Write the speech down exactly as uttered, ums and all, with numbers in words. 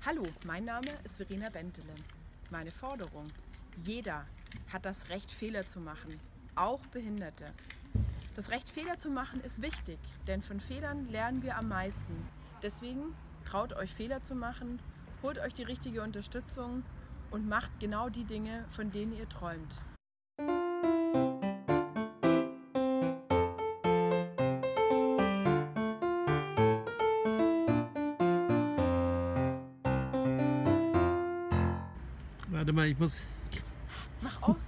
Hallo, mein Name ist Verena Bentele. Meine Forderung: Jeder hat das Recht, Fehler zu machen, auch Behinderte. Das Recht, Fehler zu machen, ist wichtig, denn von Fehlern lernen wir am meisten. Deswegen traut euch, Fehler zu machen, holt euch die richtige Unterstützung und macht genau die Dinge, von denen ihr träumt. Warte mal, ich muss Mach aus!